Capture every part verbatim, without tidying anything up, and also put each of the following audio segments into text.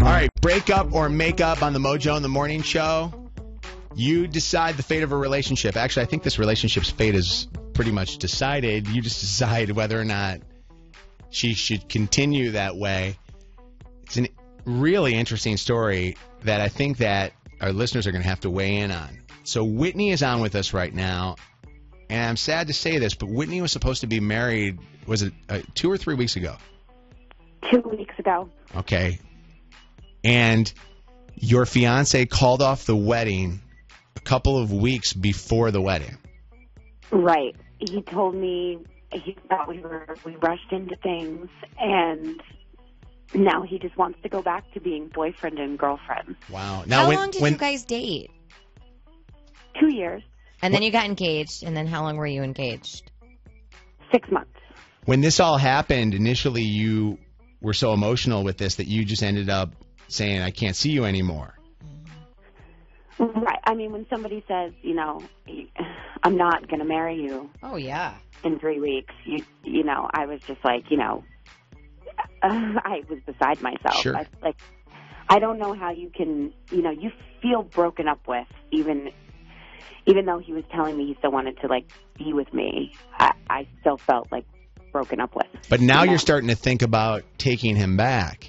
All right, break up or make up on the Mojo in the Morning Show. You decide the fate of a relationship. Actually, I think this relationship's fate is pretty much decided. You just decide whether or not she should continue that way. It's a really interesting story that I think that our listeners are going to have to weigh in on. So Whitney is on with us right now, and I'm sad to say this, but Whitney was supposed to be married, was it uh, two or three weeks ago? Two weeks ago. Okay. And your fiancé called off the wedding a couple of weeks before the wedding. Right. He told me he thought we were we rushed into things, and now he just wants to go back to being boyfriend and girlfriend. Wow. Now, how when, long did when, you guys date? Two years. And then you got engaged, and then how long were you engaged? Six months. When this all happened, initially you were so emotional with this that you just ended up saying, I can't see you anymore. Right. I mean, when somebody says, you know, I'm not going to marry you. Oh, yeah. In three weeks, you you know, I was just like, you know, uh, I was beside myself. Sure. I, like, I don't know how you can, you know, you feel broken up with, even even though he was telling me he still wanted to, like, be with me. I, I still felt, like, broken up with. But now you know? you're starting to think about taking him back.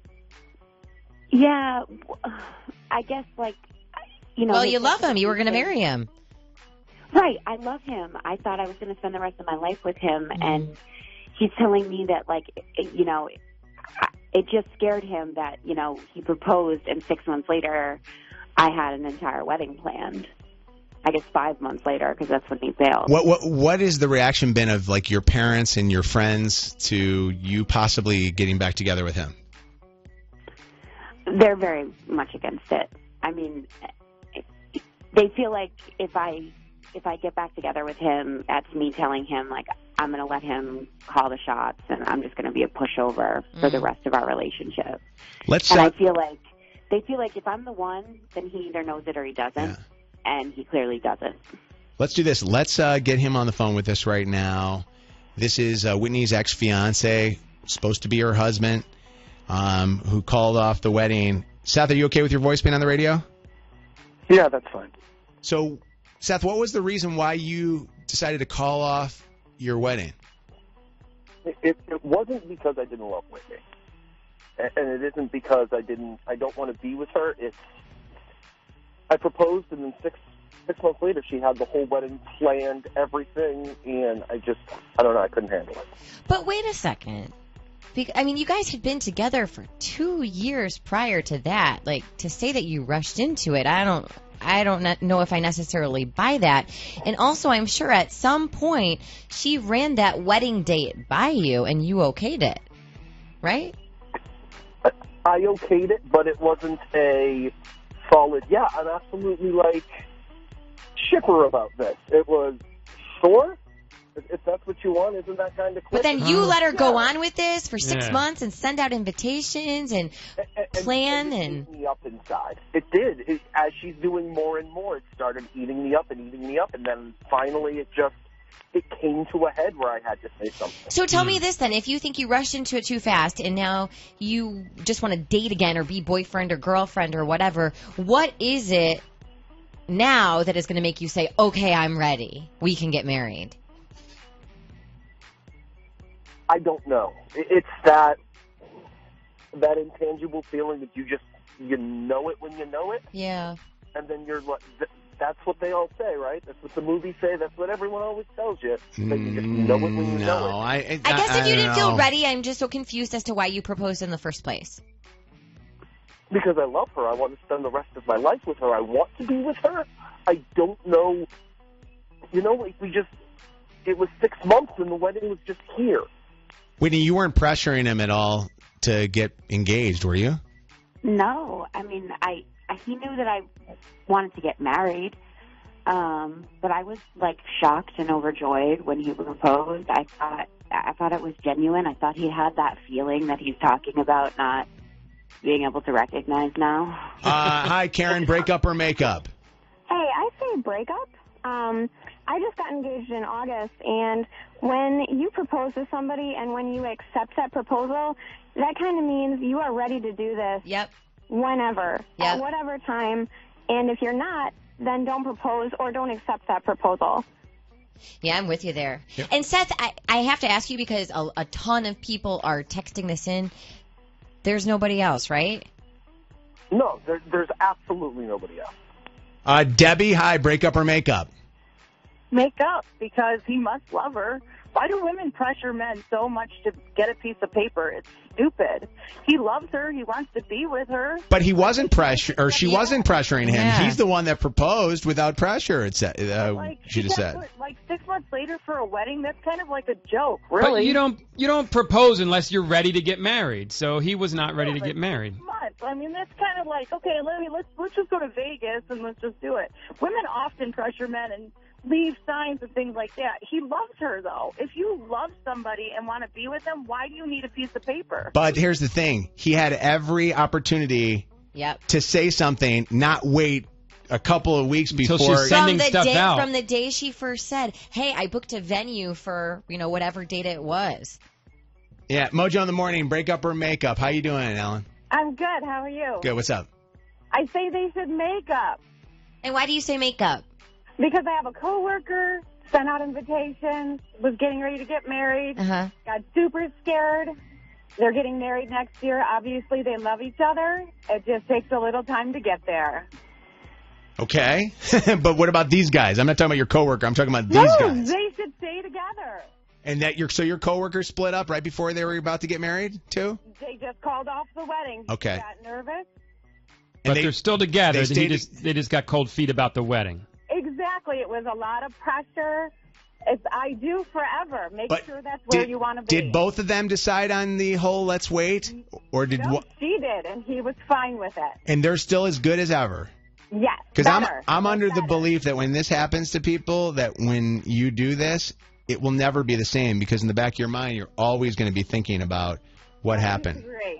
Yeah, I guess, like, you know. Well, you love him. You were going to marry him. Right. I love him. I thought I was going to spend the rest of my life with him, Mm-hmm. and he's telling me that, like, it, you know, it just scared him that, you know, he proposed, and six months later, I had an entire wedding planned. I guess five months later, because that's when he bailed. What what what has the reaction been of, like, your parents and your friends to you possibly getting back together with him? They're very much against it. I mean, they feel like if I if I get back together with him, that's me telling him, like, I'm going to let him call the shots, and I'm just going to be a pushover mm. for the rest of our relationship. Let's. And Uh, I feel like they feel like if I'm the one, then he either knows it or he doesn't, Yeah. and he clearly doesn't. Let's do this. Let's uh, get him on the phone with us right now. This is uh, Whitney's ex-fiance, supposed to be her husband, um, who called off the wedding. Seth, are you okay with your voice being on the radio? Yeah, that's fine. So, Seth, what was the reason why you decided to call off your wedding? It, it, it wasn't because I didn't love Whitney, and, and it isn't because I didn't. I don't want to be with her. It's I proposed, and then six six months later, she had the whole wedding planned, everything, and I just, I don't know, I couldn't handle it. But wait a second. Be- I mean, you guys had been together for two years prior to that. Like, to say that you rushed into it, I don't, I don't ne- know if I necessarily buy that. And also, I'm sure at some point she ran that wedding date by you, and you okayed it, right? I, I okayed it, but it wasn't a solid. Yeah, I'm absolutely like shipper about this. It was sure. If that's what you want, isn't that kind of quick? But then you let her yeah. go on with this for six Yeah. months and send out invitations and, and, and plan and. It and... ate me up inside. It did. It, as she's doing more and more, it started eating me up and eating me up, and then finally it just it came to a head where I had to say something. So tell me this then, if you think you rushed into it too fast and now you just want to date again or be boyfriend or girlfriend or whatever, what is it now that is going to make you say, okay, I'm ready, we can get married? I don't know. It, it's that that intangible feeling that you just you know it when you know it, Yeah. and then you're like, th- that's what they all say, right? That's what the movies say. That's what everyone always tells you. That you just know it when you no, know it. I, I, I guess if I you don't didn't know. feel ready, I'm just so confused as to why you proposed in the first place. Because I love her. I want to spend the rest of my life with her. I want to be with her. I don't know. You know, like we just, it was six months and the wedding was just here. Whitney, you weren't pressuring him at all to get engaged, were you? No, I mean, I, I he knew that I wanted to get married, um, but I was like shocked and overjoyed when he proposed. I thought I thought it was genuine. I thought he had that feeling that he's talking about not being able to recognize now. Uh, hi, Karen. Break up or make up? Hey, I say break up. Um, I just got engaged in August, and when you propose to somebody and when you accept that proposal, that kind of means you are ready to do this Yep. whenever, Yep. at whatever time. And if you're not, then don't propose or don't accept that proposal. Yeah, I'm with you there. Yep. And Seth, I, I have to ask you because a, a ton of people are texting this in. There's nobody else, right? No, there, there's absolutely nobody else. Uh, Debbie, hi, break up or make up? Make up, because he must love her. Why do women pressure men so much to get a piece of paper? It's stupid. He loves her. He wants to be with her. But he wasn't pressure, or she wasn't pressuring him. Yeah. He's the one that proposed without pressure. It's uh, Like, she just got said. put, like six months later for a wedding. That's kind of like a joke, really. But you don't you don't propose unless you're ready to get married. So he was not ready to get married. Months. I mean, that's kind of like, okay, let me let's let's just go to Vegas and let's just do it. Women often pressure men and leave signs and things like that. He loves her, though. If you love somebody and want to be with them, why do you need a piece of paper? But here's the thing. He had every opportunity Yep. to say something, not wait a couple of weeks Until before. she's sending From the stuff day out. from the day she first said, "Hey, I booked a venue for, you know, whatever date it was." Yeah, Mojo in the morning, break up or make up. How you doing, Ellen? I'm good. How are you? Good, what's up? I say they should make up And why do you say makeup? because I have a coworker, sent out invitations, was getting ready to get married, Uh-huh. got super scared. They're getting married next year. Obviously, they love each other. It just takes a little time to get there. Okay. But what about these guys? I'm not talking about your coworker. I'm talking about these no, guys. they should stay together. And that your so your coworker split up right before they were about to get married, too? They just called off the wedding. Okay. Got nervous. But they- they, are still together. they He stayed- just they just got cold feet about the wedding. Exactly. It was a lot of pressure. It's I do forever. Make But sure that's where did, you want to be. did both of them decide on the whole let's wait? Or did No, one, she did, and he was fine with it. and they're still as good as ever? Yes. Because I'm better. I'm under the Better. belief that when this happens to people, that when you do this, it will never be the same. Because in the back of your mind, you're always going to be thinking about what I happened. disagree.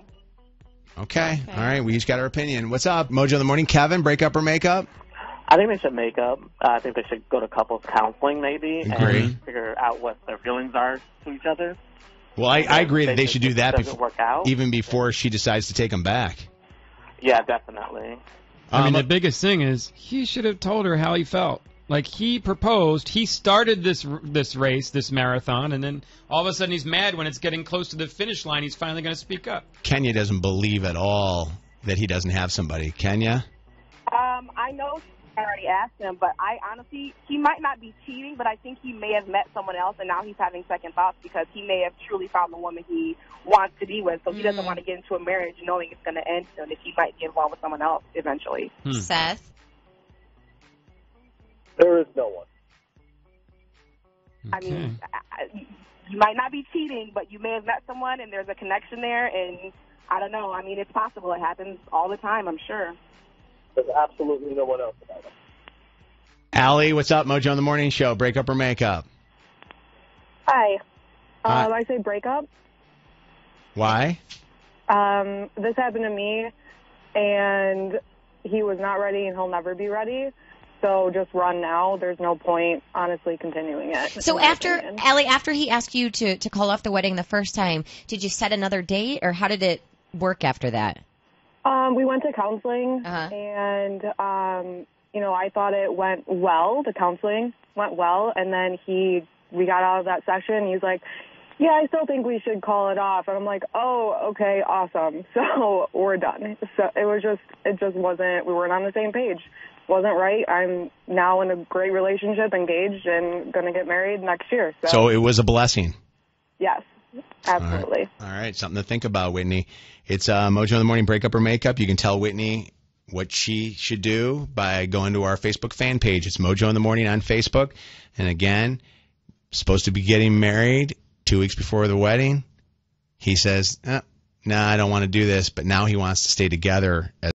Okay. All right. We each got our opinion. What's up, Mojo in the morning? Kevin, break up or make up? I think they should make up. Uh, I think they should go to couples counseling maybe Agree. and figure out what their feelings are to each other. Well, I, I agree that they should do that Doesn't before, work out. even before she decides to take them back. Yeah, definitely. I mean, Um, the biggest thing is he should have told her how he felt. Like, he proposed, he started this this race, this marathon, and then all of a sudden he's mad when it's getting close to the finish line. He's finally going to speak up. Kenya doesn't believe at all that he doesn't have somebody. Kenya? Um, I know I already asked him, but I honestly, he might not be cheating, but I think he may have met someone else, and now he's having second thoughts because he may have truly found the woman he wants to be with, so he doesn't want to get into a marriage knowing it's going to end soon if he might get involved with someone else eventually. Hmm. Seth? There is no one. I Okay. mean, I- I- you might not be cheating, but you may have met someone and there's a connection there, and I don't know. I mean, it's possible. It happens all the time, I'm sure. There's absolutely no one else about it. Allie, what's up? Mojo in the morning show. Break up or make up? Hi. Hi. Um, I say break up. Why? Um, this happened to me, and he was not ready, and he'll never be ready. So just run now. There's no point, honestly, continuing it. So in my after, opinion. Allie, after he asked you to, to call off the wedding the first time, did you set another date, or how did it work after that? Um, we went to counseling, Uh-huh. and, um, you know, I thought it went well. The counseling went well, and then he, we got out of that session. He's like, yeah, I still think we should call it off. And I'm like, oh, okay, awesome. So we're done. So it was just, it just wasn't, we weren't on the same page. Wasn't right. I'm now in a great relationship, engaged, and going to get married next year. So, So it was a blessing. yes, absolutely. All right, something to think about, Whitney. It's uh, Mojo in the Morning Breakup or Makeup. You can tell Whitney what she should do by going to our Facebook fan page. It's Mojo in the Morning on Facebook. And again, supposed to be getting married two weeks before the wedding. He says, eh, no, nah, I don't want to do this, but now he wants to stay together as